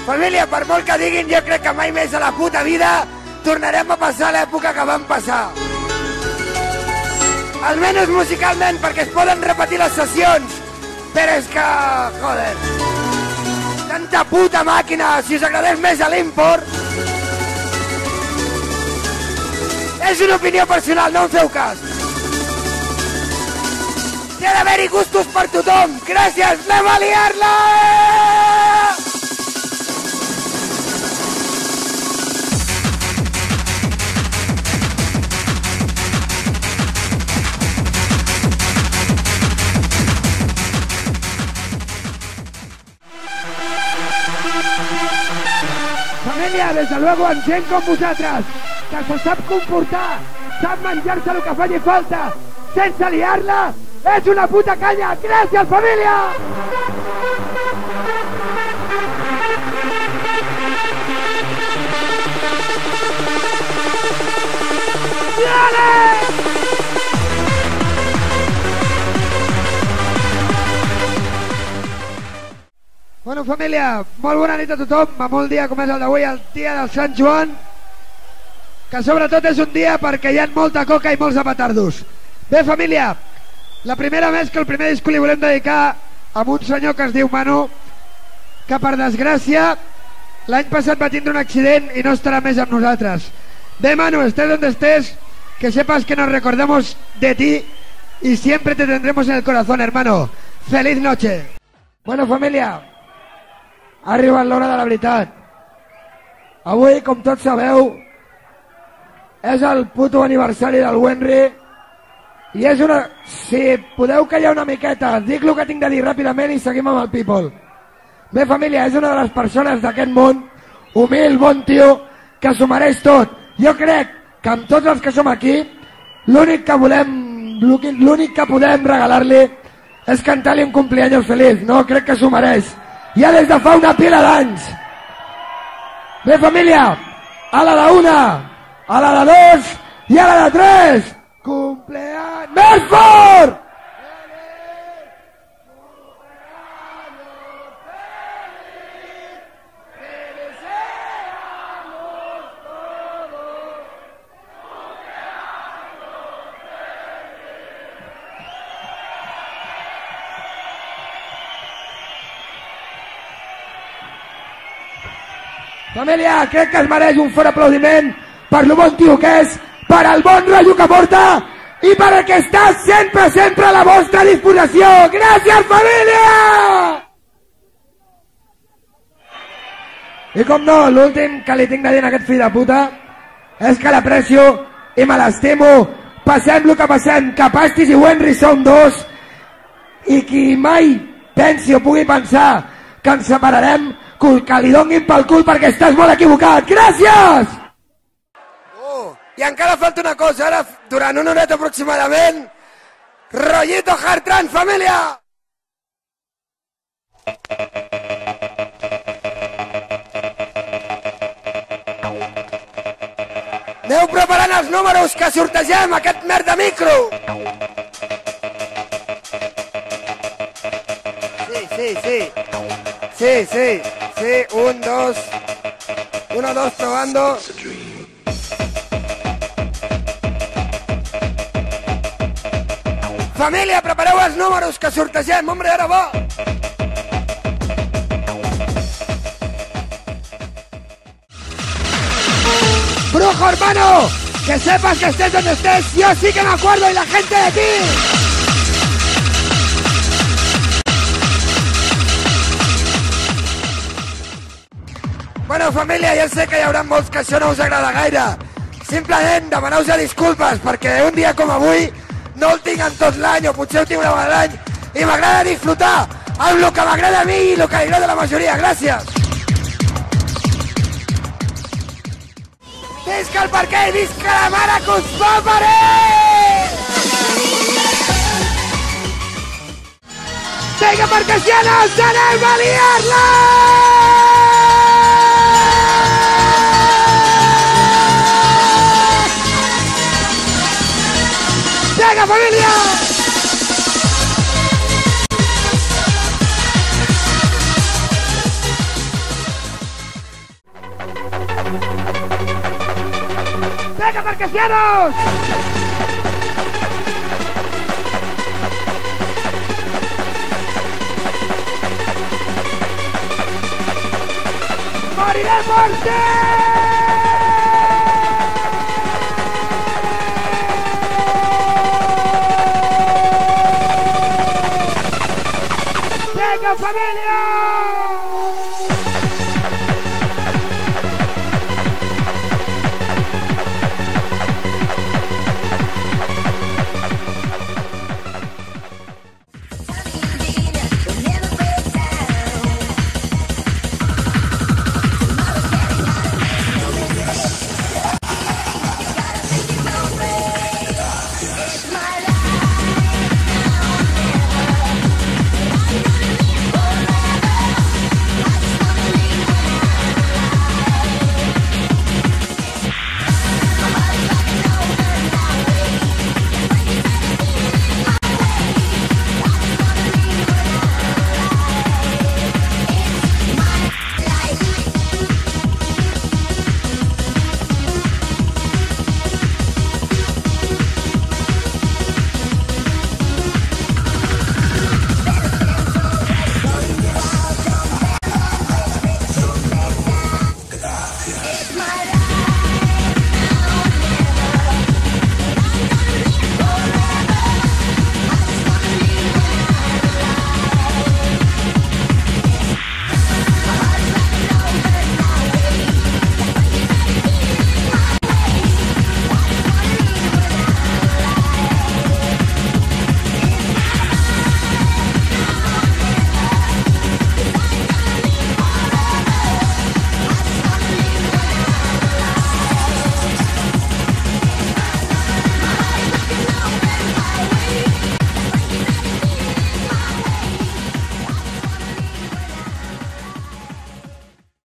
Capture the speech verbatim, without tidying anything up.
Família, per molt que diguin, jo crec que mai més a la puta vida tornarem a passar l'època que vam passar. Almenys musicalment, perquè es poden repetir les sessions, però és que, joder, tanta puta màquina, si us agradés més a l'import. És una opinió personal, no en feu cas. Hi ha d'haver-hi gustos per tothom. Gràcies, anem a liar-la! Família, des de luego, amb gent com vosaltres, que se sap comportar, sap menjar-se el que faci falta, sense liar-la, és una puta canya! Gràcies, família! Dale! Bueno, família, molt bona nit a tothom, amb un dia com és el d'avui, el dia del Sant Joan, que sobretot és un dia perquè hi ha molta coca i molts de petardos. Bé, família, la primera vez que el primer disco li volem dedicar a un senyor que es diu Manu, que per desgràcia l'any passat va tindre un accident i no estarà més amb nosaltres. Bé, Manu, estés donde estés, que sepas que nos recordamos de ti y siempre te tendremos en el corazón, hermano. Feliz noche. Bueno, família, ha arribat l'hora de la veritat. Avui, com tots sabeu, és el puto aniversari del Wenry. I és una... Si podeu callar una miqueta, dic el que tinc de dir ràpidament i seguim amb el people. Bé, família, és una de les persones d'aquest món, humil, bon tio, que s'ho mereix tot. Jo crec que amb tots els que som aquí, l'únic que volem, l'únic que podem regalar-li és cantar-li un cumpleaños feliç. No, crec que s'ho mereix. Ja des de fa una pila d'anys. Bé, família, a la de una, a la de dos i a la de tres. Cumpleaños més fort! Família, crec que es mereix un fort aplaudiment per lo bon tio que és, per al bon rotllo que porta i per el que està sempre, sempre a la vostra disposició. Gràcies, família! I com no, l'últim que li tinc de dir a aquest fill de puta és que l'aprecio i me l'estimo. Passem el que passem, que Pastis i Wenry són dos, i qui mai pensi o pugui pensar que ens separarem, que li donguin pel cul perquè estàs molt equivocat. Gràcies! I encara falta una cosa, ara, durant una horeta aproximadament, Rollito Hard Trance, família! Aneu preparant els números que sortegem aquest merda micro! Sí, sí, sí. Sí, sí, sí, un, dos, uno, dos, probando. Família, prepareu els números que sortegem, hombre, ara va! Brujo, hermano, que sepas que estés donde estés, yo sí que me acuerdo y la gente de ti. Bueno, família, ja sé que hi haurà molts que això no us agrada gaire. Simplement demaneu-vos disculpes perquè un dia com avui no el tinc en tot l'any, o potser el tinc una vegada l'any, i m'agrada disfrutar amb el que m'agrada a mi i el que li agrada a la majoria. Gràcies! Visca el parquet i visca la mare que us va parir! Vinga, percussiones, anem a liar-la! Vinga, família! marquesianos! ¡Moriré por ti! ¡Venga, familia!